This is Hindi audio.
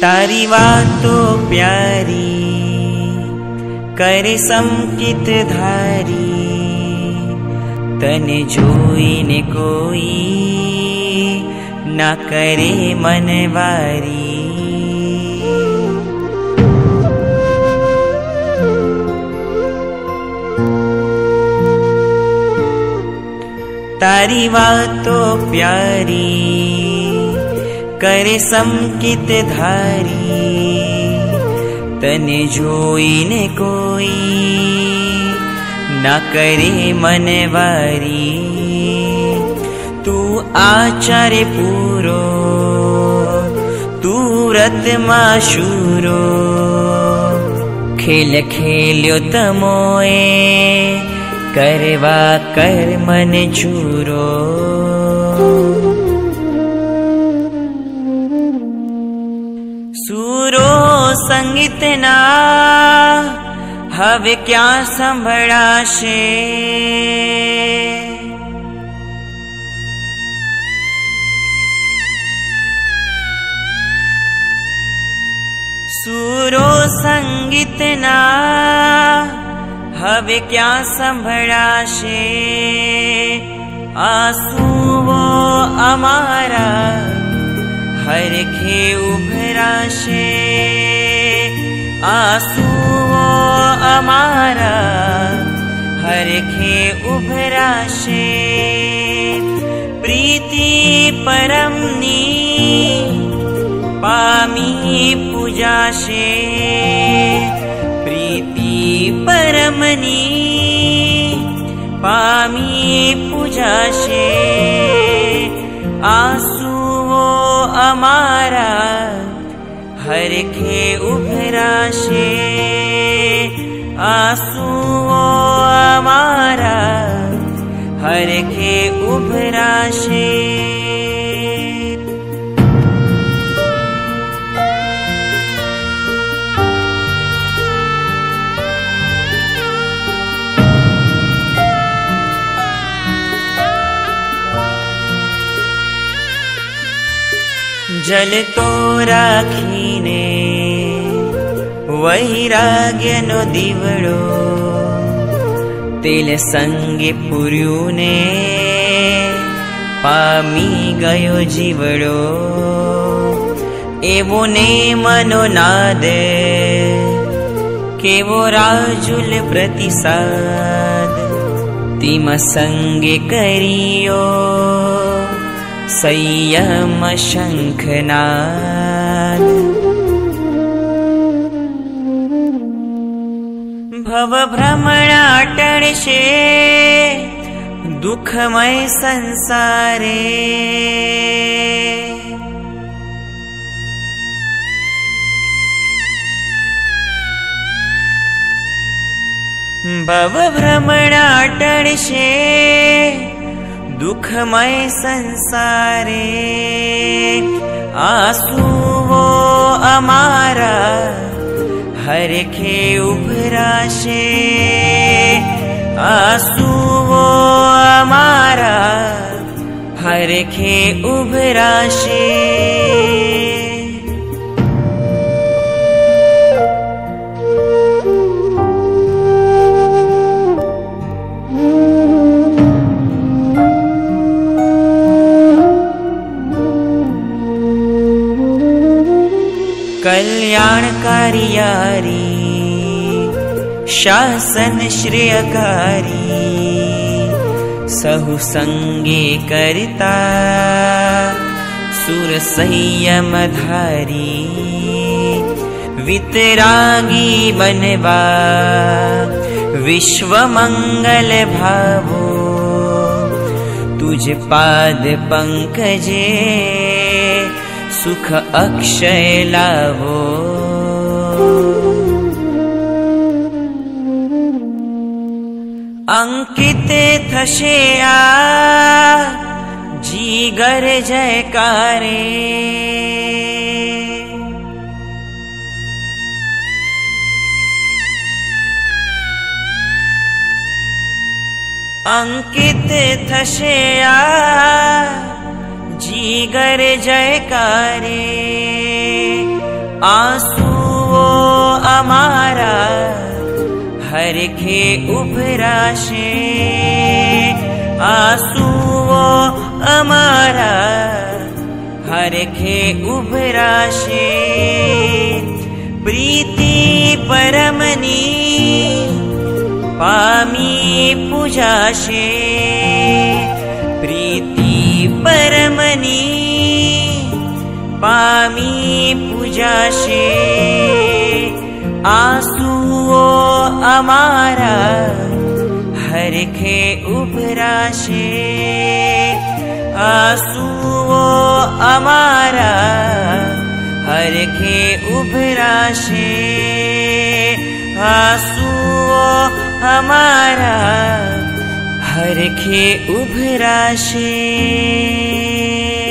तारी वातो प्यारी करे संकित धारी, तने जोईने कोई ना करे मनवारी। तारी वातो प्यारी करे संकित धारी, तने जोईने कोई ना करे मनवारी। तू आचार्य पूरो तू व्रतमा शूरो, खेल खेल्यो तमोए करवा कर मन चूरो। सूरो संगीत ना हवे क्या संभळाशे, सूरो संगीत ना हवे क्या संभळाशे। आंसुओ अमारा हरखे उभराशे, आंसुओ अमारा हरखे उभराशे। प्रीति परमनी पामी पूजाशे, प्रीति परमनी पामी पूजाशे। आंसुओ अमारा हरखे उभराशे, आंसुओ अमारा हरखे उभराशे। जल तो राखीने वैराग्यनो दीवड़ो, तेल संगे पुर्युने पामी गयो जीवड़ो। एवो ने मनो नादे केवो राजुल प्रतिसाद, तीम संगे करियो संयम शंखनाद। भव भ्रमणा टळशे दुखमय संसारे, भव भ्रमणा टळशे दुखमय संसारे। आंसुओ अमारा हरखे उभराशे, आंसुओ अमारा हरखे उभराशे। कल्याणकारी यारी शासन श्रेयकारी, सहु संगे करता सुर संयम धारी। वितरागी बनवा विश्व मंगल भावो, तुझ पाद पंकजे सुख अक्षय लावो। अंकित थशे आ जीगर जयकारे, अंकित थशे आ जीगर जयकारे। आंसुओ अमारा हरखे उभराशे, आंसुओ अमारा हरखे उभराशे। प्रीति परमनी पामी पूजाशे, प्रीति परमनी पामी पूजाशे। आंसुओ अमारा हरखे उभराशे, आंसुओ अमारा हरखे उभराशे, आंसुओ अमारा हरखे उभराशे।